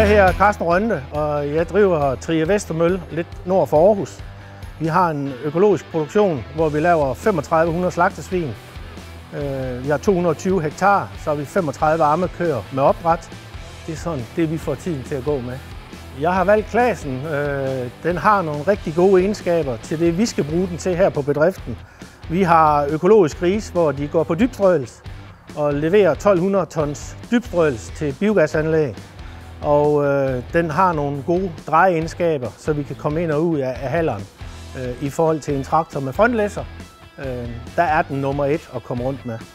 Jeg hedder Carsten Rønde, og jeg driver Trie Vestermølle lidt nord for Aarhus. Vi har en økologisk produktion, hvor vi laver 3500 slagtesvin. Vi har 220 hektar, så har vi 35 ammekøer med opdræt. Det er sådan det, vi får tiden til at gå med. Jeg har valgt Clasen. Den har nogle rigtig gode egenskaber til det, vi skal bruge den til her på bedriften. Vi har økologisk gris, hvor de går på dybstrøelse og leverer 1200 tons dybstrøelse til biogasanlæg. Og den har nogle gode drejeegenskaber, så vi kan komme ind og ud af halleren. I forhold til en traktor med frontlæsser, der er den nummer 1 at komme rundt med.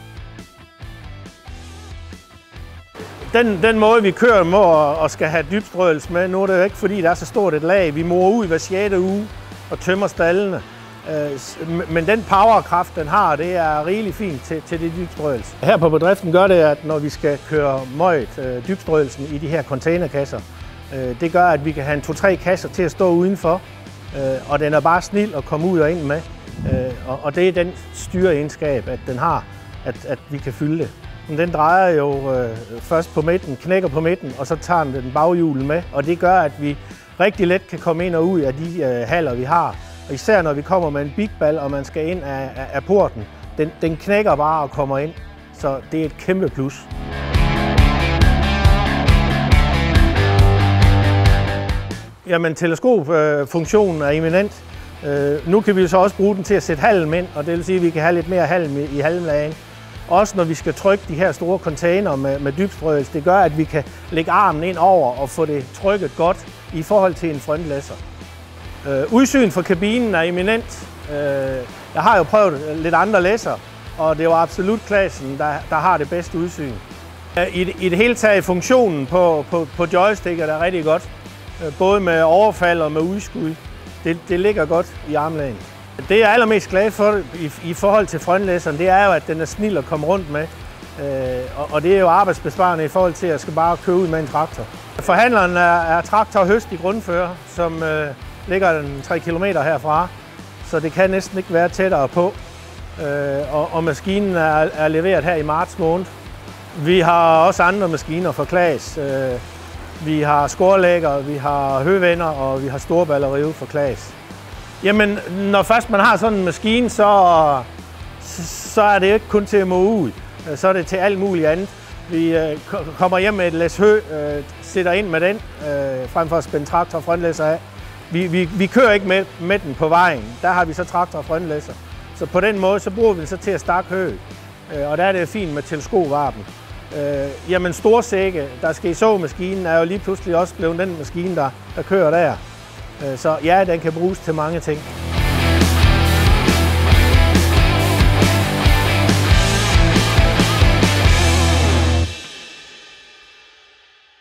Den måde, vi kører må og skal have dybstrøelse med, nu er det jo ikke, fordi der er så stort et lag. Vi morer ud hver 6. uge og tømmer stallene. Men den powerkraft, den har, det er rigtig fint til det dybstrøelse. Her på bedriften gør det, at når vi skal køre møjet dybstrøelsen i de her containerkasser, det gør, at vi kan have 2-3 kasser til at stå udenfor, og den er bare snild at komme ud og ind med. Og det er den styreegenskab, at den har, at vi kan fylde det. Den drejer jo først på midten, knækker på midten, og så tager den baghjulen med. Og det gør, at vi rigtig let kan komme ind og ud af de haller, vi har. Og især når vi kommer med en big ball, og man skal ind af porten. Den knækker bare og kommer ind, så det er et kæmpe plus. Jamen, teleskopfunktionen er eminent. Nu kan vi jo så også bruge den til at sætte halm ind, og det vil sige, at vi kan have lidt mere halm i halmlagen. Også når vi skal trykke de her store container med dybstrøelse, det gør, at vi kan lægge armen ind over og få det trykket godt i forhold til en frontlæsser. Udsyn fra kabinen er eminent. Jeg har jo prøvet lidt andre læsser, og det var absolut Clasen, der har det bedste udsyn. I det hele taget funktionen på joysticket er rigtig godt. Både med overfald og med udskud. Det ligger godt i armlægen. Det jeg er allermest glad for i forhold til frontlæsseren, det er jo, at den er snild at komme rundt med. Og det er jo arbejdsbesparende i forhold til, at jeg skal bare køre ud med en traktor. Forhandleren er Traktor Høst i Grundfør, som ligger 3 km herfra, så det kan næsten ikke være tættere på. Og maskinen er leveret her i marts måned. Vi har også andre maskiner for Claes. Vi har skårlægger, vi har høvender, og vi har storballerive for Claes. Jamen, når først man har sådan en maskine, så er det ikke kun til at moe ud. Så er det til alt muligt andet. Vi kommer hjem med et læs hø, sætter ind med den, frem for at spænde traktor og frontlæsser af. Vi kører ikke med den på vejen. Der har vi så traktor og frontlæsser. Så på den måde, så bruger vi den så til at stakke hø. Og der er det fint med teleskopvarpen. Jamen, storsække, der skal i såmaskinen, er jo lige pludselig også blevet den maskine, der kører der. Så ja, den kan bruges til mange ting.